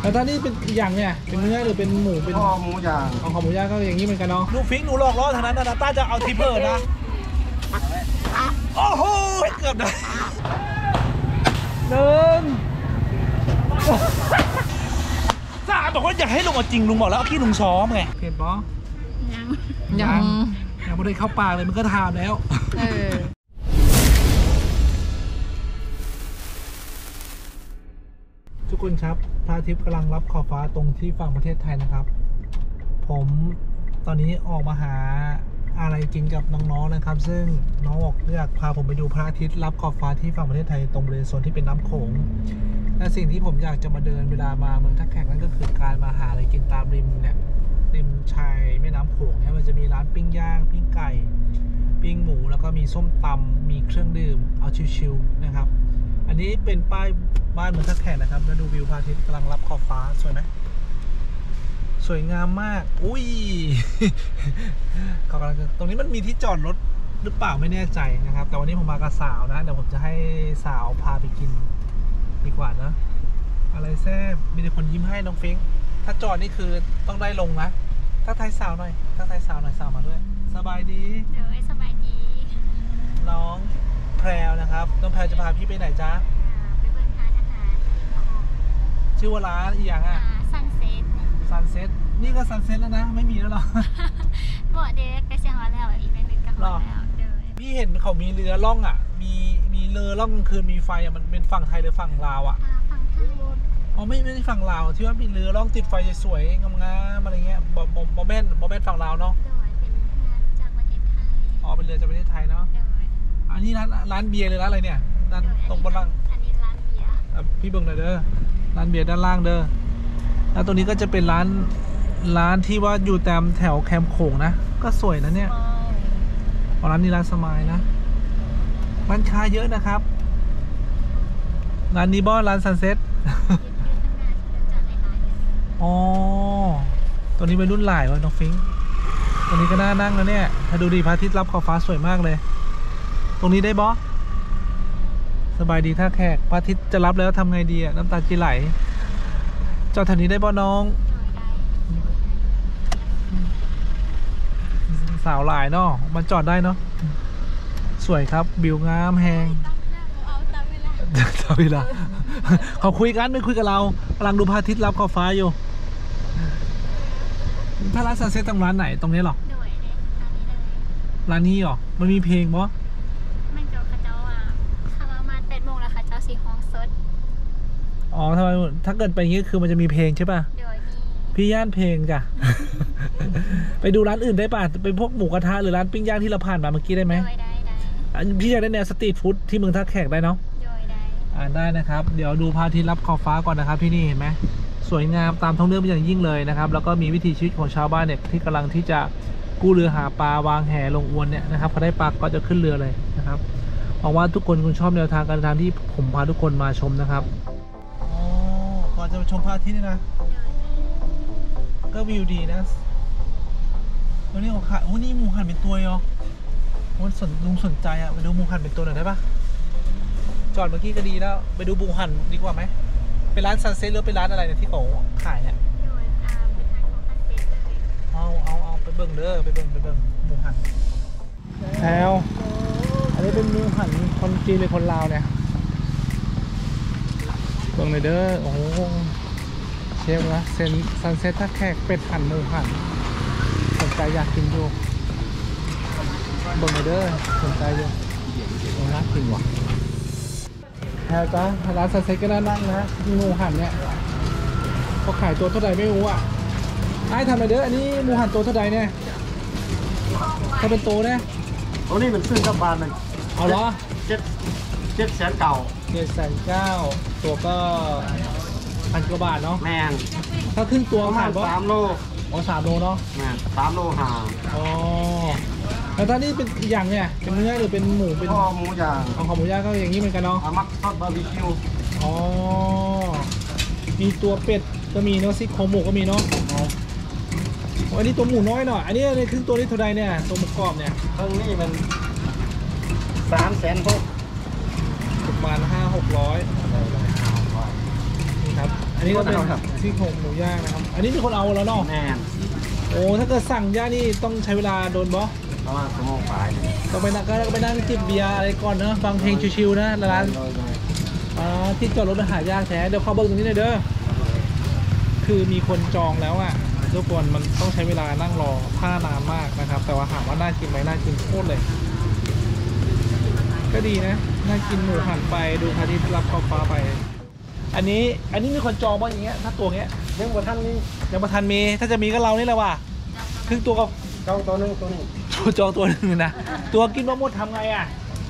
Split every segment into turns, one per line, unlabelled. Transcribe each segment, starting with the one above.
แล้วถ้านี่เป็นอย่างเนี่ยเป็นเนื้อหรือเป็นหมูเป็น
ข้อหมูย่าง
ของหมูย่างก็อย่างนี้เหมือนกันเนาะลูกฟิงหนูหลอกล้อทางนั้นนะต้าจะเอาทิปเปอร์นะโอ้โหเกือบได้จ้าบอกว่าอยากให้ลุงเอาจริงลุงบอกแล้วเอาขี้ลุงซ้อมไงเห็นปะยังไม่ได้เข้าปากเลยมันก็ทานแล้วทุกคนครับพระอาทิตย์กำลังรับขอบฟ้าตรงที่ฝั่งประเทศไทยนะครับผมตอนนี้ออกมาหาอะไรกินกับน้องๆนะครับซึ่งน้องบอกอยากพาผมไปดูพระอาทิตย์รับขอบฟ้าที่ฝั่งประเทศไทยตรงบริเวณโซนที่เป็นน้ำโขงและสิ่งที่ผมอยากจะมาเดินเวลามาเมืองท่าแขกนั่นก็คือการมาหาอะไรกินตามริมเนี่ยริมชายแม่น้ำโขงเนี่ยมันจะมีร้านปิ้งย่างปิ้งไก่ปิ้งหมูแล้วก็มีส้มตำมีเครื่องดื่มเอาชิวๆนะครับอันนี้เป็นป้ายบ้านเมืองท่าแขกนะครับแล้วดูวิวพระอาทิตย์กำลังรับขอบฟ้าสวยไหมสวยงามมากอุ้ยตรงนี้มันมีที่จอดรถหรือเปล่าไม่แน่ใจนะครับแต่วันนี้ผมมากับสาวนะเดี๋ยวผมจะให้สาวพาไปกินดีกว่านะอะไรแซ่บมีแต่คนยิ้มให้น้องฟิงถ้าจอดนี่คือต้องได้ลงนะถ้าไทยสาวหน่อยถ้าไทยสาวหน่อยสาวมาด้วยสบายดี
เดี๋ยวสบายดี
น้องแพรวนะครับน้องแพรวจะพาพี่ไปไหนจ๊ะ
ไปเบิ่งทานอาหาร
ชื่อว่าร้านอีกอย่างอ่ะ
ซันเซ็ต
นี่ก็ซันเซ็ตแล้วนะไม่มีแล้วหรอ
บ่เด็กไปเชียงรายแล้วอีกนิดนึงก็พอแล้วเดี๋ยว
พี่เห็นเขามีเรือล่องอ่ะมีเรือล่องกลางคืนมีไฟอ่ะมันเป็นฝั่งไทยหรือฝั่งลาวอ่ะ
ฝั่งไทย
อ๋อไม่ใช่ฝั่งลาวที่ว่ามีเรือล่องติดไฟสวยๆงามๆอะไรเงี้ยบอแม่นฝั่งลาวเนาะ
เป็นเรือจากประเทศไทย
อ๋อเป็นเรือจากประเทศไทยเนาะอันนี้ร้านเบียร์หรือร้านอะไรเนี่ยด้านตรงบนล่าง
อันนี้ร้านเบียร์
พี่เบิ่งหน่อยเด้อร้านเบียร์ด้านล่างเด้อแล้วตรงนี้ก็จะเป็นร้านที่ว่าอยู่ตามแถวแคมป์โขงนะก็สวยนะเนี่ยร้านนี้ร้านสมายนะร้านค้าเยอะนะครับร้านนี้บอสร้านซันเซ็ตอ๋อตัวนี้เป็นรุ่นหลายวะน้องฟิงตัวนี้ก็น่านั่งแล้วเนี่ยถ้าดูดีพระอาทิตย์รับขอบฟ้าสวยมากเลยตรงนี้ได้บอสสบายดีท่าแขกพระอาทิตย์จะรับแล้วทำไงดีอ่ะน้ำตาจีไหลจอดแถวนี้ได้บอสน้องสาวหลายเนาะมันจอดได้เนาะสวยครับบิวงามแหงตามเวลาเขาคุยกันไม่คุยกับเรากำลังดูพระอาทิตย์รับขอบฟ้าอยู่ถ้าร้านซันเซ็ตตรงร้านไหนตรงนี้หรอร้านนี้หรอมันมีเพลงปะ
มันเจ้าข้าเจ้าอ่ะข้าประมาณ8 โมงแล้วข้าเจ้าสีห้องสด
อ๋อทำไมถ้าเกิดไปอย่างนี้คือมันจะมีเพลงใช่ป่ะพี่ย่านเพลงจ้ะ ไปดูร้านอื่นได้ป่ะไปพวกหมูกระทะหรือร้านปิ้งย่างที่เราผ่านมาเมื่อกี้ได้ไหมได้พี่อยากได้แนวสตรีทฟู้ดที่เมืองท่าแขกได้เนาะได้นะครับเดี๋ยวดูพระอาทิตย์รับขอบฟ้าก่อนนะครับที่นี่เห็นไหมสวยงามตามท้องเรื่องเป็นอย่างยิ่งเลยนะครับแล้วก็มีวิถีชีวิตของชาวบ้านเนี่ยที่กำลังที่จะกู้เรือหาปลาวางแหลงอวนเนี่ยนะครับพอได้ปลาก็จะขึ้นเรือเลยนะครับหวังว่าทุกคนคงชอบแนวทางการเดินทางที่ผมพาทุกคนมาชมนะครับอ๋อก่อนจะมาชมพระอาทิตย์นี่นะก็วิวดีนะวันนี้ของขายโอ้นี่หมูหันเป็นตัวเหรอลุงสนใจอ่ะไปดูหมูหันเป็นตัวหน่อยได้ปะจอดเมื่อกี้ก็ดีแล้วไปดูหมูหันดีกว่าไหมเป็นร้านซันเซ็ตหรือเป็นร้านอะไรเนี่ยที่เขาขายเนี่ยเอาไปเบิ่งเด้อไปเบิ่งหมูหันแล้วอันนี้เป็นหมูหันคนจีนหรือคนลาวเนี่ยเบิ่งเลยเด้อโอ้โหเชฟนะเซนซันเซ็ตท่าแขกเป็ดหั่นหมูหันสนใจอยากกินดูเบิ่งเลยเด้อสนใจอยู่น่ากินว่ะแพรจ้าร้านซันเซ็ตก็น่านั่งนะหมูหันเนี่ยเขาขายตัวเท่าไหร่ไม่รู้อ่ะไอ้ทำอะไรเด้ออันนี้หมูหันตัวเท่าไหร่เนี่ยถ้าเป็นตัวเนี่ย
ตัวนี้มันซื้อกับบานมัน
เอาเหรอ
700,000เก่า
700,009ตัวก็1,000 กว่าบาทเนาะ
แมน
ถ้าครึ่งตัวขายว่า
3 โล
อ๋อ3 โลเนาะ
แมน3 โลห่า
อ๋อแล้วถ้านี่เป็นอย่างเนี่ยเป็นเนื้อหรือเป็นหมูเป็น
ข้อหมูย่าง
ของหมูย่างก็อย่างนี้เหมือนกันเนาะ
มักทอดบาร์บีคิว
อ๋อมีตัวเป็ดก็มีเนาะซี่โครงหมูก็มีเนาะอันนี้ตัวหมูน้อยหน่อยอันนี้ในครึ่งตัวนี้เท่าไรเนี่ยตัวหมูกรอบเนี่ย
ครึ่งนี้มัน360,000
ประมาณ500-600นี่ครับอันนี้ก็เป็นซี่โครงหมูย่างนะครับอันนี้มีคนเอาแล้วเนาะ
แน่น
โอ้ถ้าเกิดสั่งย่างนี่ต้องใช้เวลาโดนบอ
เพราะว่าสมองปลาย
ต้องไปนั่งก็ไปนั่งจิบเบียร์อะไรก่อนเนอะฟังเพลงชิวๆนะร้านที่จอดรถหายากแท้เดี๋ยวขอเบิกตรงนี้หน่อยเด้อคือมีคนจองแล้วอ่ะทุกคนมันต้องใช้เวลานั่งรอท่านานมากนะครับแต่ว่าถามว่าน่ากินไหมน่ากินโคตรเลยก็ดีนะน่ากินหมูหันไปดูพระอาทิตย์รับขอบฟ้าไปอันนี้มีคนจองบ้างอย่างเงี้ยถ้าตัวเงี้ย
เรื่องว่าท่านนี้
ยังประทันมีถ้าจะมีก็เรานี่แหละว่ะครึ่งตัวกับ
เจ้าตัวนึงตัวนี้
จองตัวหนึ่งนะตัวกินมะม่วงทำไงอ่ะ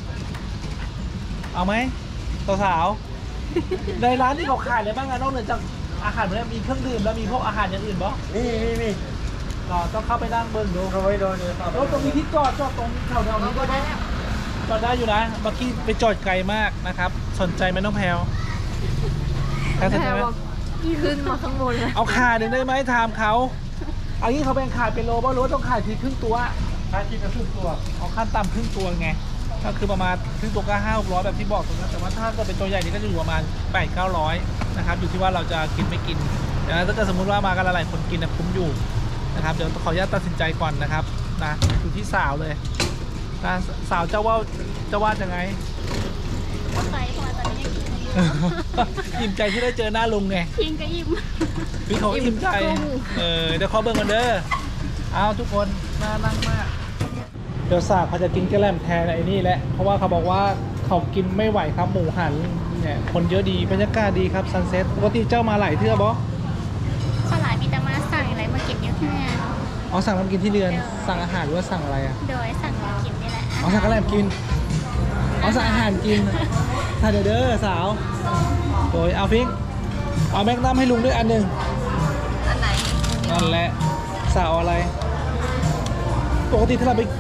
เอาไหมสาวๆในร้านที่เขาขายอะไรบ้างอะนอกเหนือจากอาหารมันมีเครื่องดื่มแล้วมีพวกอาหารอย่างอื่นบ่
นี่
ก็ต้องเข้าไปนั่งเบิ้งดู
เอาไว้โดยครับ
รถตรงนี้ที่จอดตรงแถวๆนี้ก็ได้จอดได้อยู่นะเมื่อกี้ไปจอดไกลมากนะครับสนใจไหมน้องแพลวสนใจไหม
ขึ้นมาข้างบนเลย
เอาขาหนึ่งได้ไหมถามเขาอันนี้เขาแบ่งขายเป็นโลป่ะหรือว่าต้องขายทีครึ่งตัว
ถ้าคิดจะขึ้นตัว
เอาขั้นต่ำครึ่งตัวไงก็คือประมาณครึ่งตัวก็500แบบที่บอกตรงนั้นแต่ว่าถ้าจะเป็นตัวใหญ่นี่ก็จะอยู่ประมาณ800-900นะครับอยู่ที่ว่าเราจะกินไม่กินดังนั้นถ้าเกิดสมมติว่ามากันหลายๆคนกินนะคุ้มอยู่นะครับเดี๋ยวขออนุญาตตัดสินใจก่อนนะครับนะอยู่ที่สาวเลยนะสาวเจ้าว่ายังไง
ก็ไปเพราะว่าตอนนี้ยังกินอยู่
อิ่มใจที่ได้เจอหน้าลุงไง
กินก็อิ่ม
พี่เขาอิ่มใจเดี๋ยวขอเบิ่งกันเด้อเอาทุกคนน่านั่งมากเดี๋ยวสาวเขาจะกินกระแลมแทนไอ้นี่แหละเพราะว่าเขาบอกว่าเขากินไม่ไหวครับหมูหันเนี่ยคนเยอะดีบรรยากาศดีครับซันเซ็ตปกติเจ้ามาหลายเทื่อบอ
ข้าวหลายมีแต่มาสั่งอะไรมากินเยอะแค่
อ๋อสั่งน้ำกินที่เรือนสั่งอาหารหรือว่าสั่งอะไรอ่ะ
โดยสั่งมากินนี่แหละ
อ๋อสั่งกระแลมกินอ๋อสั่งอาหารกินถ่ายเด้อสาวโดยเอาฟิกเอาแม็กนัมให้ลุงด้วยอันหนึ่ง
อันไหน
นั่นแหละสาวอะไรปกติถ้าเราไป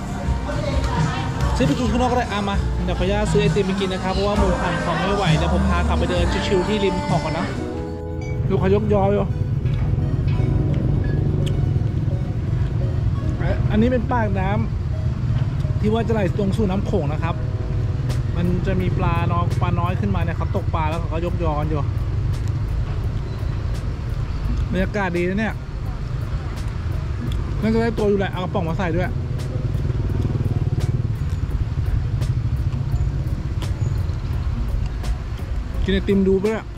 ซื้อไปกินข้างนอกก็ได้มาเดี๋ยวขออนุญาตซื้อไอติมไปกินนะครับเพราะว่าหมูหันของไม่ไหวเดี๋ยวผมพากลับไปเดินชิวๆที่ริมของก่อนนะดูเขายกยออยู่อันนี้เป็นปากน้ำที่ว่าจะไหลตรงสู่น้ำโขงนะครับมันจะมีปลาน้อยขึ้นมาเนี่ยเขาตกปลาแล้วเขาก็ยกยออยู่บรรยากาศดีนะเนี่ยน่าจะได้ตัวอยู่แหละเอากระป๋องมาใส่ด้วยกินไอติมดูไปละ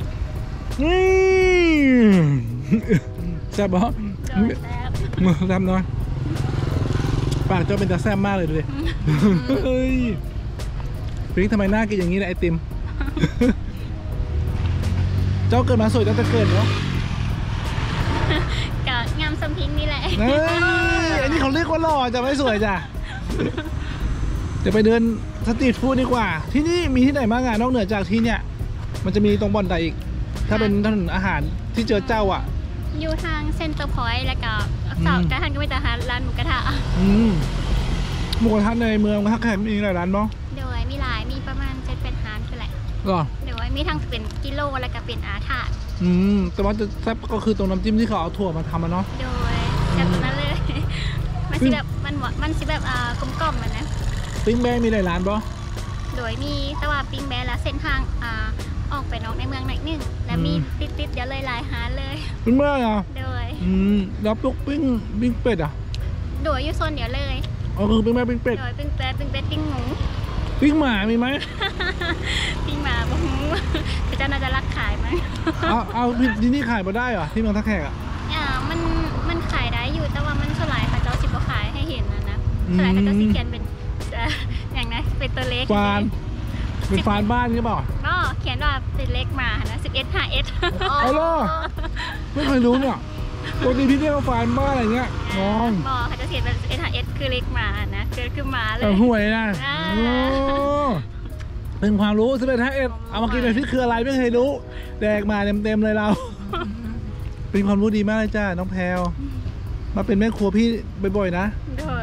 แซ่บปะ
โดยแซ่บ
แซ่บน้อยปากเจ้าเป็นตาแซ่บมากเลยดูดิเฮ้ยพริกทำไมหน้ากินอย่างนี้นะไอติม เจ้าเกิดมาสวยตั้งแต่เกิดเนาะ
กับงามสมพิงนี่แหละ
เฮ้ยอันนี้เขาเรียกว่าหล่อจะไม่สวยจ้ะจะไปเดินสตรีทฟู้ดดีกว่าที่นี่มีที่ไหนบ้างอ่ะนอกเหนือจากที่เนี่ยมันจะมีตรงบ่อนใดอีกถ้าเป็นถนนอาหารที่เจอเจ้าอ่ะ
อยู่ทางเซ็นเตอร์พอยต์แล้วก็สาวกระทันก็ไม่แต่ร้านหมูกระทะ
หมูกระทะในเมืองฮักแคมมีหลายร้านเนาะ
โดยมีหลายมีประมาณ7-8ร้านคือแหละ
หรอ
โดยมีทั้งเป็นกิโลแล้วก็เป็นอาถาด
แต่ว่าจะแซ่บก็คือตรงน้ำจิ้มที่เขาเอาถั่วมาทำมันเนาะ
โดยจากตรงนั้นเลย มันสิแบบมันสิแบบกลมๆมันนะ
ปิ้งแบงมีหลายร้านปะ
โดยมีแต่ว่าปิงแบนและเส้นทางออกไปนอกในเมืองหน่อยนึงแล้วมีติดเดี๋ยวเลยหลายหาเลย
ปิ้งแบงอ่ะ
โดย
แล้วพวกปิ้งเป็ดอ่ะ
โดยอยู่โซนเดียวเลย
อ๋อคือปิ้งแบงปิ้งเป็ด
โดยปิ้งเป็ดปิ้งหมู
ปิ้งหมามีไหม
ปิ้งหมาบ่ฮู้ คือเจ้าน่าจะรักขายมั้ง
เอาที่นี่ขายมาได้เหรอที่เมืองท่าแขกอ่ะ
มันขายได้อยู่แต่ว่ามันสลายค่ะเจ้าสิบ่ขายให้เห็นนะสลายค่ะเจ้าสิเขียนเป็นอย่างนะเป็นตัวเล็ก
ฟานเป็นฟานบ้านใช่เปล่า
ก็เขียนว่าเป็นเล็กมานะ11 5S
เอาล่ะไม่เคยรู้เนี่ยปกติพี่เรียกว่าฟานบ้านอะไรเงี้ยน้อง
บอกค่ะจะเขียนเป็น11 5S คือเล็กมานะเกิดขึ้นมาเลย
แต่ห่วยนะเป็นความรู้11 5Sเอามากินหน่อยที่คืออะไรไม่เคยรู้แดกมาเต็มเลยเรา เป็นความรู้ดีมากเลยจ้าน้องแพลวมาเป็นแม่ครัวพี่บ่อยๆนะ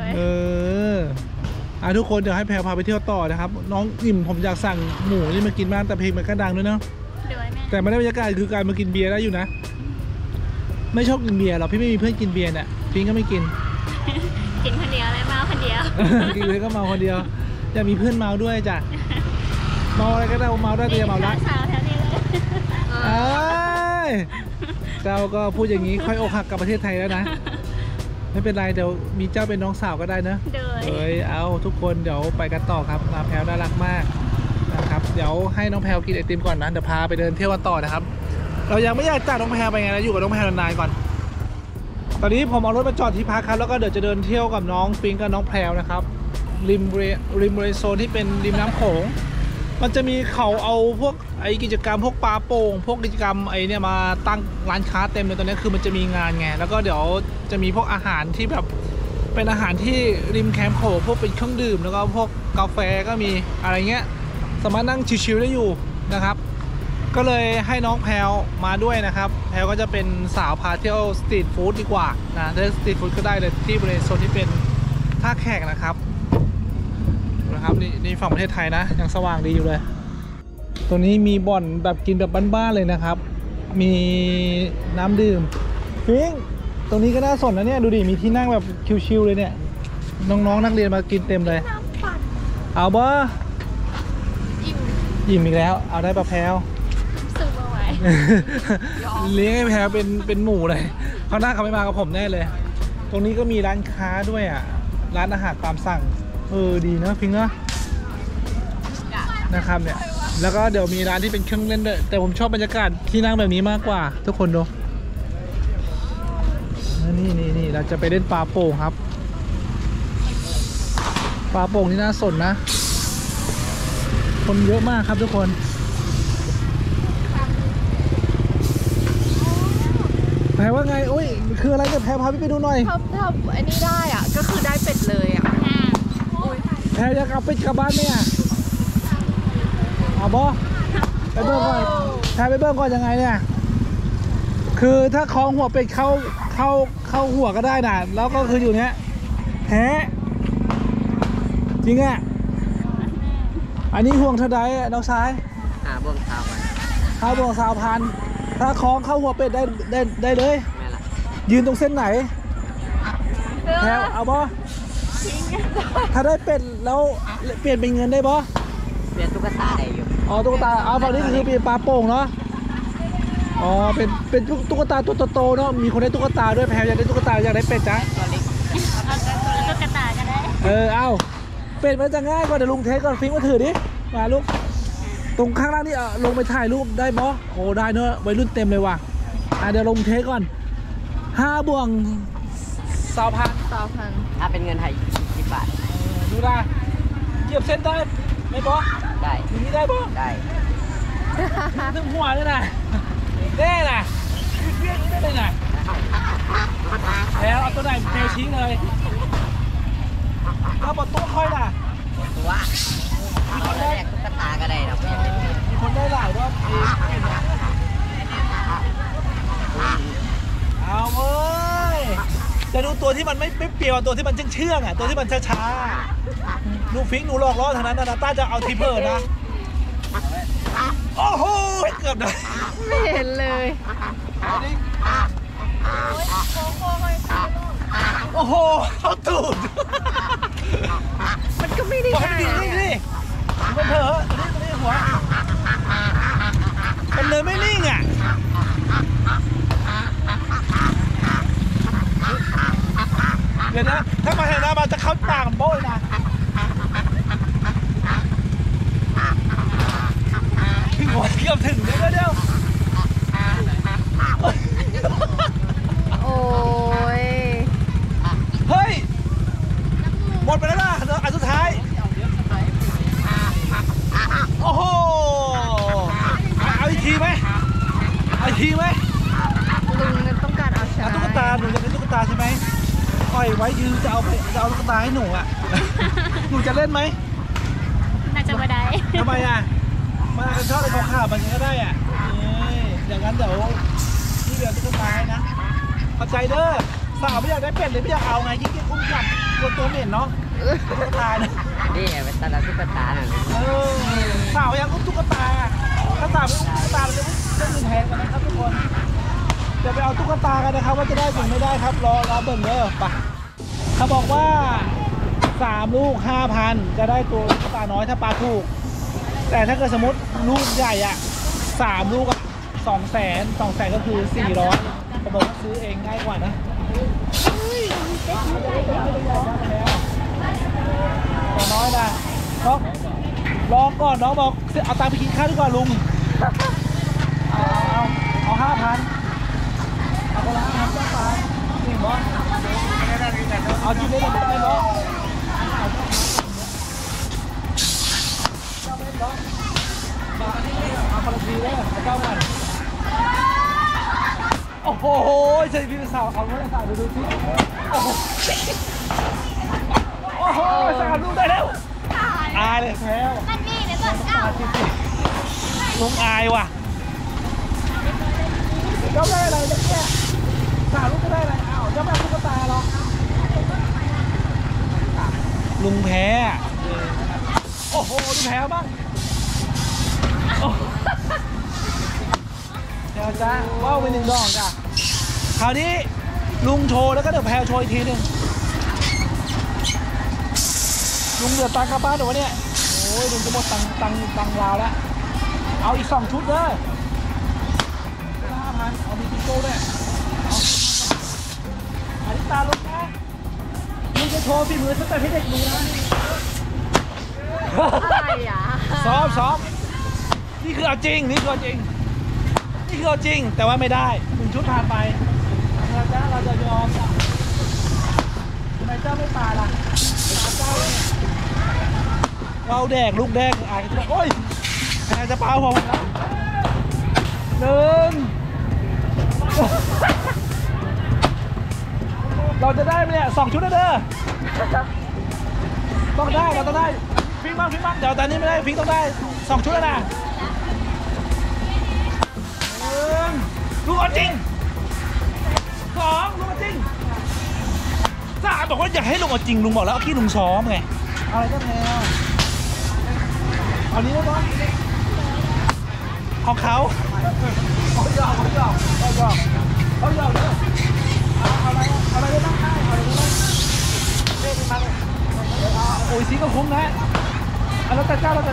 ทุกคนเดี๋ยวให้แพลวพาไปเที่ยวต่อนะครับน้องอิ่มผมอยากสั่งหมูนี่มากินมากแต่เพลงมันก็ดังด้วยเนาะแต่ไม่ได้บรรยากาศคือการมากินเบียร์ได้อยู่นะไม่ชอบกินเบียร์หรอกพี่ไม่มีเพื่อนกินเบียร์เนี่ยพิงก็ไม่กิน
กินคนเดียวเลยเมาคนเดียว
กินเลยก็เมาคนเดียวอยากมีเพื่อนเมาด้วยจ้ะเมาอะไรก็ได้เมาได้แต่อย่าเมารัก
สาวแถวนี้เลย
เจ้าก็พูดอย่างนี้ค่อยอกหักกับประเทศไทยแล้วนะไม่เป็นไรเดี๋ยวมีเจ้าเป็นน้องสาวก็ได้นะเอาทุกคนเดี๋ยวไปกันต่อครับน้าแพลวน่ารักมากนะครับเดี๋ยวให้น้องแพลวกินไอติมก่อนนะเดี๋ยวพาไปเดินเที่ยวกันต่อนะครับเรายังไม่อยากจากน้องแพลวไปไงนะอยู่กับน้องแพลวนานๆก่อนตอนนี้ผมเอารถมาจอดที่พักครับแล้วก็เดี๋ยวจะเดินเที่ยวกับน้องปิงกับน้องแพลวนะครับริมบริเวณโซนที่เป็นริมน้ำโขงมันจะมีเขาเอาพวกไอกิจกรรมพวกปลาโป่งพวกกิจกรรมไอเนี่ยมาตั้งร้านค้าเต็มเลยตอนนี้คือมันจะมีงานไงแล้วก็เดี๋ยวจะมีพวกอาหารที่แบบเป็นอาหารที่ริมแคมป์โขงพวกเป็นเครื่องดื่มแล้วก็พวกกาแฟก็มีอะไรเงี้ยสามารถนั่งชิลๆได้อยู่นะครับก็เลยให้น้องแพลวมาด้วยนะครับแพลวก็จะเป็นสาวพาเที่ยวสตรีทฟู้ดดีกว่านะถ้าสตรีทฟู้ดก็ได้เลยที่บริเวณโซนที่เป็นท่าแขกนะครับนี่ฝั่งประเทศไทยนะยังสว่างดีอยู่เลยตรงนี้มีบ่อนแบบกินแบบบ้านๆเลยนะครับมีน้ำดื่มฟิงตรงนี้ก็น่าสนนะเนี่ยดูดิมีที่นั่งแบบชิลๆเลยเนี่ยน้องๆนักเรียนมากินเต็มเลยเอาบ่อิ่มอีกแล้วเอาได้ปะแพลว
สู้เอาไว้
เลี้ยงให้แพลวเป็นหมูเลยเขาหน้าเขาไม่มากับผมแน่เลยตรงนี้ก็มีร้านค้าด้วยอ่ะร้านอาหารตามสั่งดีนะพิงนะนะครับเนี่ยแล้วก็เดี๋ยวมีร้านที่เป็นเครื่องเล่นด้วยแต่ผมชอบบรรยากาศที่นั่งแบบนี้มากกว่าทุกคนดูนี่เราจะไปเล่นปลาโป่งครับปลาโป่งนี่น่าสนนะคนเยอะมากครับทุกคนแพรว่าไงโอ้ยคืออะไรเนี่ยแพรพาพี่ไปดูหน่อย
ถ้าไอ้นี่ได้อ่ะก็คือได้เป็ดเลยอ่ะ
แพรอยากเอาเป็ดกลับบ้านไหมอ่ะเอาบอไปเบิ้งก่อนแพรไปเบิ้งก่อนยังไงเนี่ยคือถ้าคล้องหัวเป็ดเข้าหัวก็ได้นะแล้วก็คืออยู่เนี้ยแพ้จริงอ่ะอันนี้ห่วงเท่าใดน้องชาย
บ่วงสาวพัน
บ่วง1,000ถ้าคล้องเข้าหัวเป็ดได้เลยยืนตรงเส้นไหนแพรเอาบอถ้าได้เป็ดแล้วเปลี่ยนเป็นเงินได้บอ
เปลี่ยนตุ๊กตาได้อยู่
ตุ๊กตาฝั่งนี้คือเป็นปลาโป่งเนาะเป็นตุ๊กตาตัวโตๆเนาะมีคนได้ตุ๊กตาด้วยแพรอยากได้ตุ๊กตาอยากได้เป็ดจ้ะ
เอาตุ๊กตาก็ได้
เอาเป็ดมันจะง่ายกว่าเดี๋ยวลุงเทสก่อนฟิงมาถือดิมาลูกตรงข้างล่างนี่ลงไปถ่ายรูปได้บอโอ้ได้เนอะวัยรุ่นเต็มเลยว่ะเดี๋ยวลงเทสก่อน5 บ่วง
2,000ถ้าเป็นเงินไทย10 บาท
ดูนะเหยียบเส้นได้ไหมบอ
ได้
อย่างนี้ได้บอ
ได้
ถึงหัวเลยนะได้นะเรื่องนี้ได้เลยนะแล้วเอาตัวไหนเทชี้เลยเอาบอตัวค่อยน่ะ
ตัวมีคนได้ตุ๊กตาก็ได้เราไม่เป็น
มีคนได้หลายรอบเอาเว้ยจะดูตัวที่มันไม่เปรี้ยวตัวที่มันเชื่องอ่ะตัวที่มันช้าๆดูฟิงหนูหลอกล้อทางนั้นนะต้าจะเอาทีเพิร์ดนะโอ้โหเกือบเลย
ไม่เห็นเลย
โอ้โหเขาตูด
มันก็ไม่ได้ง่าย
นี่มันเถอะนี่หัวมันเลยไม่นิ่งอ่ะเดี๋ยวนะถ้ามาเห็นนะมันจะเข้าปากโบ้ยนะถึงหัวเกือบถึงเดี๋ยว
โอ้ย
เฮ้ยหมดไปแล้วนะอันสุดท้ายโอ้โหเอาอีกทีไหม
ลุงต้องการเอาชนะ
ตุ๊กตาหนูอยากได้ตุ๊กตาใช่ไหมปล่อยไว้ยืนจะเอาตุ๊กตาให้หนูอ่ะหนูจะเล่นไหม
น่าจะไม่ได้
ทำไมอ่ะมาชอบอะไรขาวๆมันก็ได้อ่ะอย่างนั้นเดี๋ยวนี่เดี๋ยวตุ๊กตาให้นะเข้าใจเด้อสาวไม่อยากได้เป็ดเลยไม่อยากเอาไงยิ่งคุ้มจับตัวเหม็นเนาะตุ๊กตาเนี่ย
นี่เป็นตาตุ๊กตาน่ะ
สาวยังอุ้มตุ๊กตาถ้าสาวไม่อุ้มตุ๊กตาเราจะเงินแพงกันนะครับทุกคนจะไปเอาตุ๊กตากันนะครับว่าจะได้หรือไม่ได้ครับรอเบิ่งเด้อไปเขาบอกว่า3 ลูก 5,000จะได้ตัวตุ๊กตาน้อยถ้าปลาถูกแต่ถ้าเกิดสมมติลูกใหญ่อ่ะ3 ลูก 200,000ก็คือ400ผมบอกว่าซื้อเองง่ายกว่านะตัวน้อยนะน้องลองก่อนน้องบอกเอาตังค์ไปกินข้าวดีกว่าลุงเอา5,000เอาคนละ5,000จ้าป๋าจริงบอสเอาจริงเลยเหรอไม่บอสเอาคนละทีเลยเจ้ากันโอ้โหใช่พี่สาวเอาเมื่อสาวดูสิโอ้โหสาวลูกได้แล้วอายเลยแพ้มันนี่เดี๋ยวก่อนเจ้าลุงอายว่ะเจ้าได้อะไรเนี่ยสาวลูกจะได้อะไรอ้าวเจ้าแม่ตุ๊กตาหรอลุงแพ้โอ้โหลุงแพ้บ้างเดี๋ยวจ้าว่าวไป1 ดอกจ้ะคราวนี้ลุงโชว์แล้วก็เดี๋ยวแพรโชว์อีกทีหนึ่งลุงเดือดตังกลับบ้านหรือวะเนี่ยโอ้ยลุงจะหมดตังราวแล้วเอาอีก2 ชุดเลย5,000เอามีติ๊กโก้ด้วยอันนี้ตาลุงนะลุงจะโชว์ฝีมือสเต็ปให้เด็กดูนะ
อะไรอ่ะ
ซ้อมนี่คือเอาจริงแต่ว่าไม่ได้1 ชุดผ่านไปเราจะยอมทำไมเจ้าไม่ตายล่ะเราแดกลูกแดกอายโอ้ยใครจะเปล่าผมนะเราจะได้ไหมเนี่ย2 ชุดนะเด้อต้องได้เราต้องได้ฟิงบ้างเดี๋ยวตอนนี้ไม่ได้ฟิงต้องได้2 ชุดแล้วนะลุงเอาจริง2ลุงเอาจริง3บอกว่าอยากให้ลุงเอาจริงลุงบอกแล้วที่ลุงซ้อมไงอะไรก็แพ้เอานี้ได้ปะของเขาเขาหยอกเลยเอาอะไรได้บ้างเอาอะไรได้บ้างเล่นมาเลยโอ้ยซีก็คุ้มนะแล้วแต่เจ้า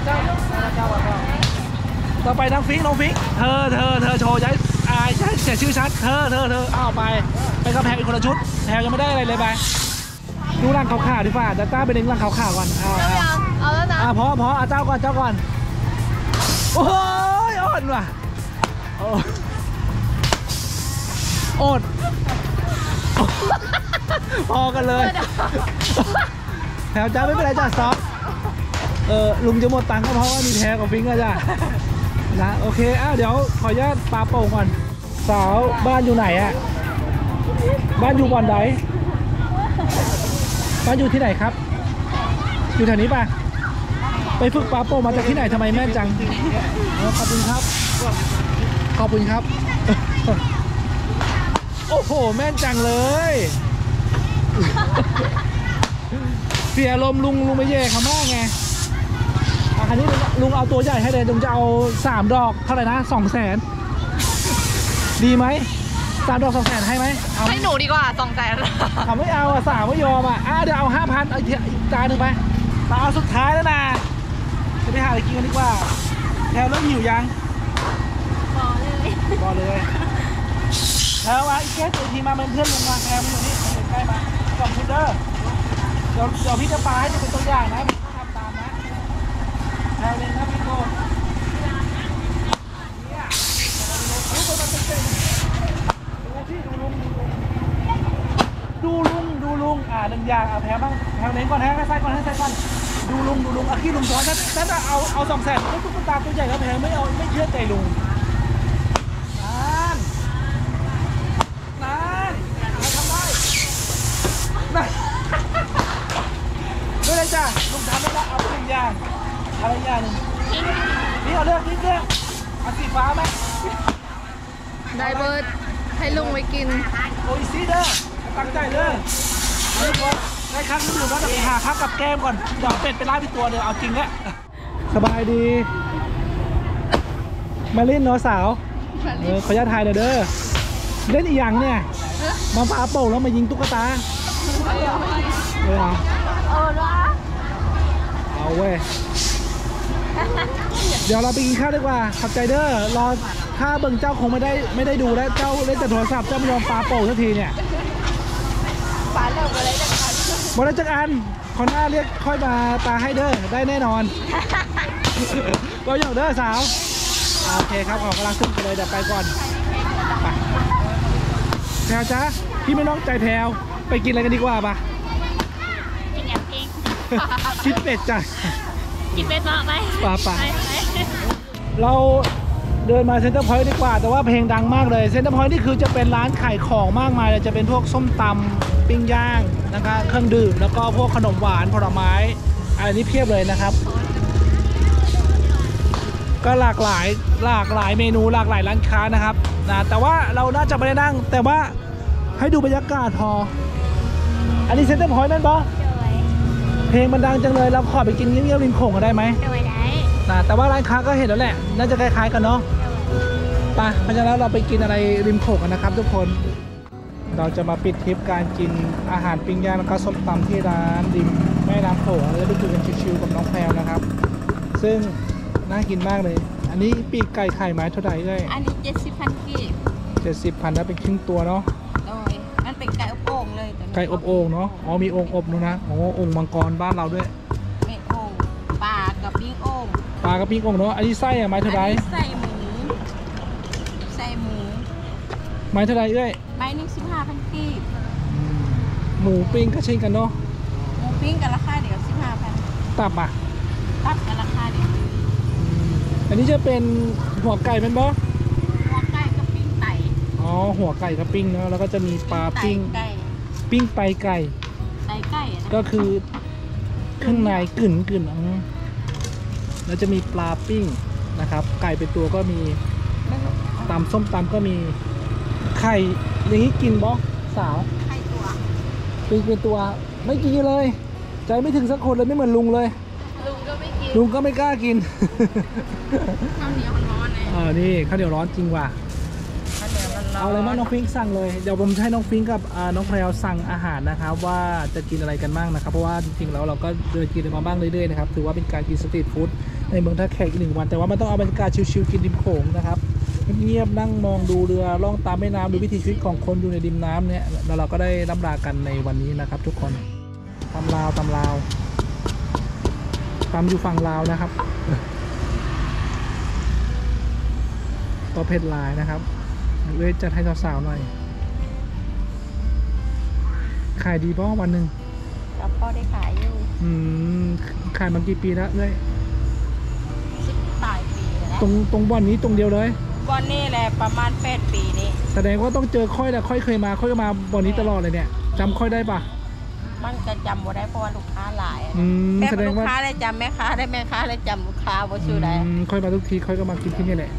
ต่อไปน้องฟิงเธอโชว์ย้ายเสียชื่อชัดเธอเอาไปกระแพงอีกคนละชุดแพงยังไม่ได้อะไรเลยไปดูร่างขาวๆดีกว่าแต่ต้าไปดึงร่างขาวๆก่อนเอา
แล้วนะ
พอเจ้าก่อนโอ้ยอ่อนว่ะอดพอกันเลยแถวจ้าไม่เป็นไรจ้าซอฟลุงจะหมดตังค์ก็เพราะว่ามีแพ้กับฟิงค์จ้ะนะโอเคเดี๋ยวขออนุญาตปาโป่งก่อนสาวบ้านอยู่ไหนอะบ้านอยู่บ่อนไหนบ้านอยู่ที่ไหนครับอยู่แถวนี้ป่ะไปฝึกปาโป่งมาจากที่ไหนทำไมแม่นจังขอบคุณครับโอ้โหแม่นจังเลยเสียลมลุงไปแย่เขามากไงอันนี้ลุงเอาตัวใหญ่ให้เลยลุงจะเอา3 ดอกเท่าไหร่นะ200,000ดีไหม3 ดอก200,000ให้ไหม
ให้หนูดีกว่า200,000
เขาไม่เอา3ไม่ยอมเดี๋ยวเอา5,000อีกจานหนึ่งไปตาเอาสุดท้ายแล้วนะจะไปหาอะไรกินกันดีกว่าแถวเริ่มหิวยังบอกเลยแถวอีกแค่ตัวทีมาเป็นเพื่อนลุงมาแถวมันอยู่นี่ใกล้มา2 ชุดเด้อเดี๋ยวพี่จะปาให้จะเป็นตัวอย่างนะพี่ทำตามนะแถวเลยนะพี่โก้เนี่ยลุกไปมาเต็มดูพี่ดูลุง1 อย่างแถวบ้างแถวเน้นก่อนให้ใส่ก่อนดูลุงขี้ลุงซ้อนถ้าเอา200,000ก็ตุ๊กตาตัวใหญ่แล้วแพงไม่เชื่อใจลุงทำได้ด้วยเลยจ้ะลุงทำได้แล้วเอา1 อย่างอะไรอย่างหนึ่งนี่เอาเลือกเอาสีฟ้าไหม
ได้เบิร์ดให้ลุงไปกิน
โอ้ยซีเด้อตั้งใจเลยได้ครั้งนึงอยู่แล้วแต่ไปหาพักกับแก้มก่อนเดี๋ยวเป็ดไปล่าพี่ตัวเดี๋ยวเอาจริงแล้วสบายดีมาเล่นเนาะสาวขออนุญาตถ่ายหน่อยเด้อเล่นอีกอย่างเนี่ยมาปาโป่งแล้วมายิงตุ๊กตาเอาเว้ยเดี๋ยวเราไปกินข้าวดีกว่าขอบใจเด้อรอถ้าเบิ่งเจ้าคงไม่ได้ดูแล้วเจ้าเล่นแต่โทรศัพท์เจ้าไม่ยอมปาโป่งสักทีเนี่ย
ปลาเลิกอะไรจะท
หมดแล้วจักอันคนหน้าเรียกค่อยมาปาให้เด้อได้แน่นอน ก็หยอกเด้อสาวโอเคครับออกกำลังขึ้นไปเลยเดี๋ยวไปก่อนไปแพลวจ้าพี่ไม่น้องใจแพลวไปกินอะไรกันดีกว่าปะ
กินอย่างเอง
คิดเป็ดจ้ะ
กินเป็นต่อไป
ป่ะเราเดินมาเซ็นเตอร์พอยต์ดีกว่าแต่ว่าเพลงดังมากเลยเซ็นเตอร์พอยต์นี่คือจะเป็นร้านขายของมากมายเลยจะเป็นพวกส้มตำปิ้งย่างนะคะเครื่องดื่มแล้วก็พวกขนมหวานผลไม้อะไรนี้เพียบเลยนะครับ ก็หลากหลายเมนูหลากหลายร้านค้านะครับนะแต่ว่าเราน่าจะไม่ได้นั่งแต่ว่าให้ดูบรรยากาศพออันนี้เซ็นเตอร์พอยต์นั่นปะ
โดย
เพลงมันดังจังเลยเราขอไปกินเงี้ยวๆริมโขงกันได้ไหม
โดยได้
นะแต่ว่าร้านค้าก็เห็นแล้วแหละน่าจะคล้ายๆกันเนาะไปเพราะฉะนั้นเราไปกินอะไรริมโขงกันนะครับทุกคนเราจะมาปิดทริปการกินอาหารปิ้งย่างแล้วก็ส้มตำที่ร้านริมแม่น้ำโขงแล้วไปคุยกันชิวๆกับน้องแพรวนะครับซึ่งน่ากินมากเลยอันนี้ปีกไก่ไข่ไม้เท่าไหร่เลย
อันนี้70,000กีบ
70,000แล้วเป็นครึ่งตัวเนาะ
โดยมันเป็นไก่อบโอ่งเลยตัวนี้
ไก่อบโอ่งเนาะอ๋อมีโอ่งอบด้วยนะอ๋อโอ่งมังกรบ้านเราด้วย
เม็ดโอ่งปลากับปิ้งโอ่ง
ปลากระปิ้งโอ่งเนาะอันนี้ไส้อะไม้เท่าไหร่
อันนี้ใส่หมู
ไม้เท่าไหร่เอ้ย
ไม้หนึง15,000กีบ
หมูปิ้งก็เช่นกันเนาะ
หมูปิ้งกับราคาเดียว15,000
ตับอ่ะ
ตับกับราคาเดียว
อันนี้จะเป็นหัวไก่เป็นบ่
หัวไก่กับปิ้งไก่
อ๋อหัวไก่กับปิ้งเนาะแล้วก็จะมีปลาปิ้ง
ไก่
ปิ้งไตไก่
ไก่ไก่อะนะ
ก็คือเครื่องในกึ่นแล้วจะมีปลาปิ้งนะครับ ไก่เป็นตัวก็มีตำส้มตำก็มีไข่อย่างนี้กินบ่สาว
ไข่ตัว
เป็นตัวไม่กินเลย ใจไม่ถึงสักคนเลยไม่เหมือนลุงเลย
ลุงก็ไม่กิน
ลุงก็ไม่กล้ากิน
ข้าวเหนียวร้อนเลย
นี่ข้าวเหนียวร้อนจริงว่ะ
ข้าวเหนียวร้อน
เอาอะไรบ้างน้องฟิงค์สั่งเลยเดี๋ยวผมจะให้น้องฟิงค์กับน้องแพรวสั่งอาหารนะครับว่าจะกินอะไรกันบ้างนะครับเพราะว่าจริงๆแล้วเราก็เดินกินมาบ้างเรื่อยๆนะครับถือว่าเป็นการกินสตรีทฟู้ดในเมืองท่าแขกอีก1 วันแต่ว่ามันต้องเอาบรรยากาศชิลๆกินริมโขงนะครับเงียบๆนั่งมองดูเรือล่องตามแม่น้ำดูวิถีชีวิตของคนอยู่ในริมน้ำเนี่ยแล้วเราก็ได้ร่ำลากันในวันนี้นะครับทุกคนตำลาวตอยู่ฝั่งลาวนะครับตัวเผ็ดหลายนะครับเวทจัดให้สาวๆหน่อยขายดีป่ะวันหนึ่ง
แล้วพ่อได้ขายอยู่
ขายมากี่ปีแล้วเอ้ย
10 ปลายปีแล้ว
ตรงบ่อนนี้ตรงเดียวเลย
ก้อนนี้แหละประมาณ8 ปีนี้
แสดงว่าต้องเจอค่อยแต่ค่อยเคยมาค่อยมาบ่อนนี้ตลอดเลยเนี่ยจำค่อยได้ปะ
มันจะจำบ่ได้เพราะว่าลูกค้าหลายอะ
แส
แม่
ดง
ลูก
ว่า
ค้าได้จำแม่ค้าได้แม่ค้าได้จำลูกค้าบ่ชื่อใด
ค่อยมาทุกทีค่อยก็มากินที่นี่แหละ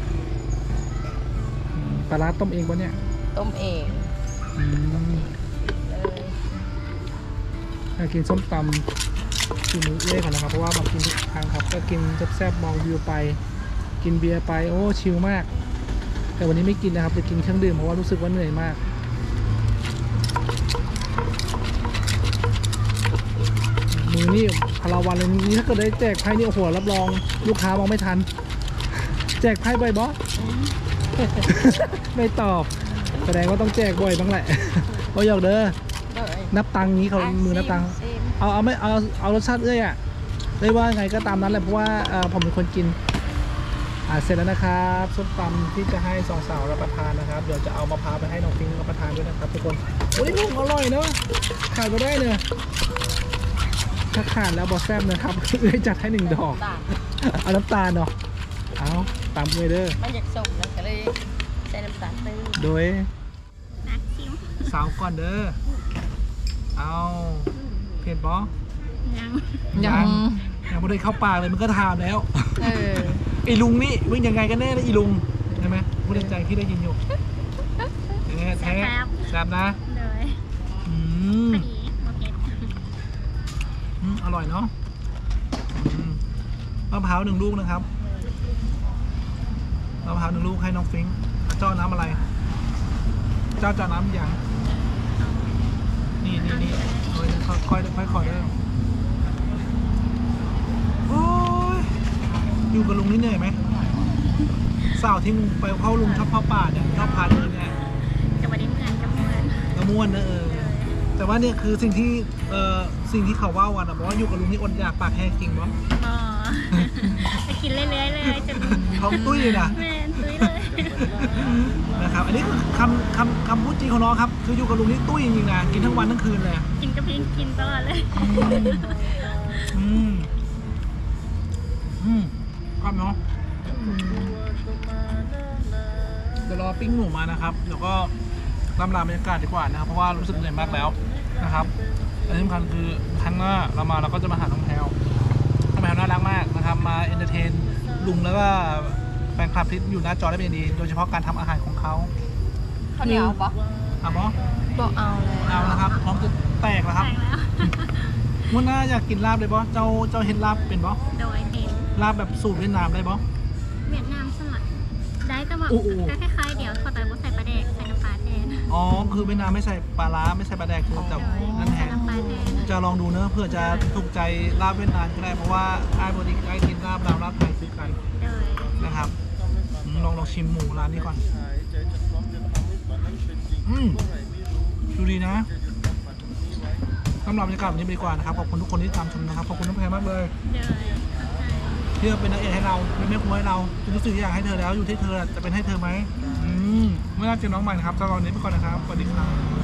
ปลาร้าต้มเองปะเนี่ย
ต้มเอง
อืม
เลย
อยากกินส้มตำกินมื้อเอ้ยก่อนนะครับเพราะว่ามากินทุกครั้งครับก็กินแซ่บๆมองวิวไป กินเบียร์ไปโอ้ชิลมาก แต่วันนี้ไม่กินนะครับจะกินเครื่องดื่มเพราะว่ารู้สึกว่าเหนื่อยมากมือนี่พลาวันเลยนี่ถ้าเกิดได้แจกไพ่นี่โอ้โหรับรองลูกค้ามองไม่ทัน แจกไพ่บ่อยบอส ไม่ตอบแสดงว่าต้องแจกบ่อยบ้างแหละ โอ้ยอกเด้อ
เลย
นับตังค์นี้เขามือนับตังค์
ซิม
เอาไม่เอารสชาติเอ้ยอ่ะได้ว่าไงก็ตามนั้นแหละเพราะว่าผมเป็นคนกินเสร็จแล้วนะครับส้มตำที่จะให้สองสาวรับประทานนะครับเดี๋ยวจะเอามะพร้าวไปให้น้องฟิงค์รับประทานด้วยนะครับทุกคนโอ้ยลุงอร่อยเนาะขาดไม่ได้เนี่ยถ้าขาดแล้วบอสแซมนะครับ เลยจัดให้1 ดอก
ต่าง
เอาน้ำตาลเนาะเอาตามเลยเด้อ
มันอยากส่งแล้วก็เลยใส่น้ำตาลตื้อ
โดย
นักชิม
สาวก่อนเด้อเอาเผ็ดบอ
ยัง
ยังไม่ได้เข้าปากเลยมันก็ทามแล้ว
เออ
ไอ้ลุงนี่มึงยังไงกันแน่นะอีลุงใช่ไหมพูดในใจที่ได้ยินอยู่แท้แซ่บนะ
เลย
อืม
พอดีโอเค
อร่อยเนาะมะพร้าว1 ลูกนะครับมะพร้าว1 ลูกให้น้องฟิงค์เจ้าน้ำอะไร เจ้าน้ำอย่างนี่ค่อยขอได้โอ้ยอยู่กับลุงนี่เหนื่อยไหมสาวที่ลุงไปเข้าลุงชอบเข้าป่าเนี่ยชอบพาเดินเนี่ย
จะมาได้เหมือนกับเหมือน
กระมวลนะแต่ว่าเนี่ยคือสิ่งที่เขาว่าวันบอกว่าอยู่กับลุงนี่อดอยากปากแห้งจริงมั้ง
อ๋อจะกินเรื่อยๆเลยจน
ท้องตุ้ยเลยนะ
แม่นตุ้ยเลย
นะครับอันนี้คือคำพูดจริงของน้องครับคืออยู่กับลุงนี่ตุ้ยจริงๆนะกินทั้งวันทั้งคืนเลย
กินกระเพงกินตลอดเลย
ก็เนาะเดี๋ยวรอปิ้งหมูมานะครับเดี๋ยวก็ตามลาบรรยากาศดีกว่านะครับเพราะว่ารู้สึกเหนื่อยมากแล้วนะครับอันที่สำคัญคือครั้งหน้าเราก็จะมาหาน้องแพลวน่ารักมากนะครับมาเอนเตอร์เทนลุงแล้วก็แฟนคลับที่อยู่หน้าจอได้เป็นดีโดยเฉพาะการทำอาหารของเขา
ข้าวเหนียวปะ
บอ
บอกเอาเลย
เอานะครับพร้อมจะแตกแล้วครับ
แตกแล้ว
มื่อหน้าอยากกินลาบเลยบอเจ้าเห็นลาบเป็นบอ
โดยเป็น
ลาบแบบสูตรเวียดนามได้บอ
เวียดนามสมัครได้แต่ว่า
โอ้โห
ก็คล้ายๆเดี๋ยวขอแต่ว่าใส่ปลาแดกใส่น้ำปลาแทน
อ๋อคือเวียดนามไม่ใส่ปลาร้าไม่ใส่ปลาแดกคือแต่นั่นแท
ใส่
น
น้ำปลาแทน
จะลองดูเนอะเพื่อจะถูกใจลาบเวียดนามก็ได้เพราะว่าไอ้บริกไอ้กินลาบเราลาบไทยซื้อกัน
โดย
นะครับลองชิมหมูร้านนี้ก่อนดูดีนะสำหรับบรรยากาศแบบนี้ดีกว่านะครับขอบคุณทุกคนที่ตามชมนะครับขอบคุณน้องแพรมากเลย
โดยเข้าใจ
ที่เป็นนักเอกให้เราเป็นแม่ครัวให้เรารู้สึกอยากให้เธอแล้วอยู่ที่เธอจะเป็นให้เธอไหมไม่น่าเจอน้องใหม่นะครับตอนนี้ไปก่อนนะครับสวัสดีครับ